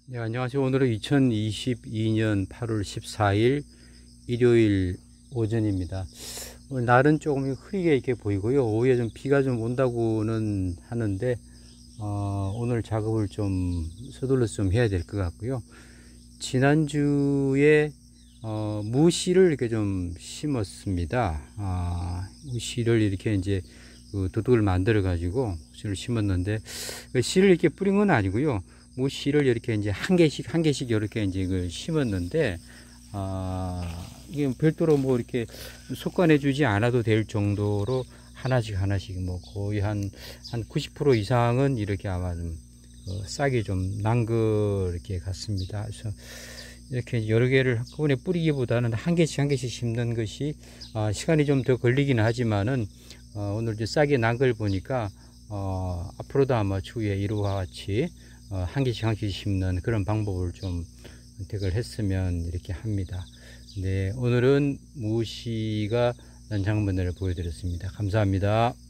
네, 안녕하세요. 오늘은 2022년 8월 14일 일요일 오전입니다. 오늘 날은 조금 흐리게 이렇게 보이고요. 오후에 좀 비가 좀 온다고는 하는데, 오늘 작업을 좀 서둘러서 좀 해야 될 것 같고요. 지난주에, 무씨를 이렇게 좀 심었습니다. 무씨를 이렇게 이제 그 도둑을 만들어 가지고 씨를 심었는데, 그 씨를 이렇게 뿌린 건 아니고요. 무씨를 이렇게 이제 한 개씩 이렇게 이제 그 심었는데, 이게 별도로 뭐 이렇게 속관해 주지 않아도 될 정도로 하나씩 뭐 거의 한 90% 이상은 이렇게 아마 좀 싹이 좀 난 거 이렇게 같습니다. 그래서 이렇게 여러 개를 한꺼번에 뿌리기보다는 한 개씩 심는 것이 시간이 좀 더 걸리긴 하지만은 오늘 이제 싹이 난 걸 보니까 앞으로도 아마 추후에 이와 같이 한 개씩 심는 그런 방법을 좀 선택을 했으면 이렇게 합니다. 네, 오늘은 무씨가 난 장면을 보여드렸습니다. 감사합니다.